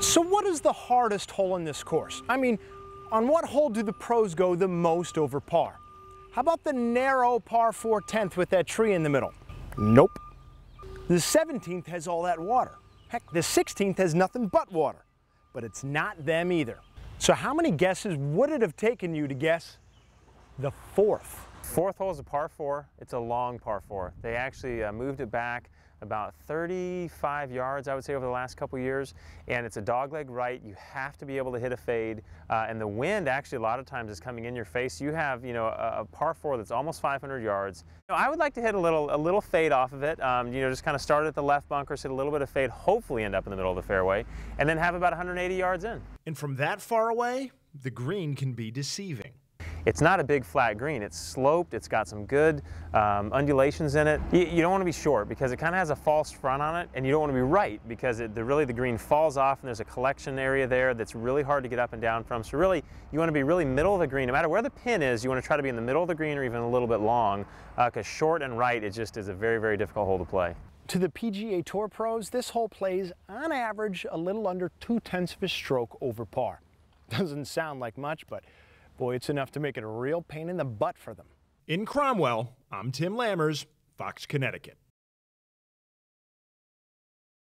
So what is the hardest hole in this course? I mean, on what hole do the pros go the most over par? How about the narrow par 4 10th with that tree in the middle? Nope. The 17th has all that water. Heck, the 16th has nothing but water. But it's not them either. So how many guesses would it have taken you to guess the fourth? Fourth hole is a par 4. It's a long par 4. They actually moved it back about 35 yards, I would say, over the last couple years, and it's a dogleg right. You have to be able to hit a fade, and the wind actually a lot of times is coming in your face. You have, you know, a par 4 that's almost 500 yards. You know, I would like to hit a little fade off of it. You know, just kind of start at the left bunker, hit a little bit of fade, hopefully end up in the middle of the fairway, and then have about 180 yards in. And from that far away, the green can be deceiving. It's not a big flat green. It's sloped. It's got some good undulations in it. You don't want to be short because it kind of has a false front on it, and you don't want to be right because really the green falls off and there's a collection area there that's really hard to get up and down from. So really, you want to be really middle of the green. No matter where the pin is, you want to try to be in the middle of the green or even a little bit long because short and right, it just is a very, very difficult hole to play. To the PGA Tour pros, this hole plays on average a little under 2/10 of a stroke over par. Doesn't sound like much, but boy, it's enough to make it a real pain in the butt for them. In Cromwell, I'm Tim Lammers, Fox, Connecticut.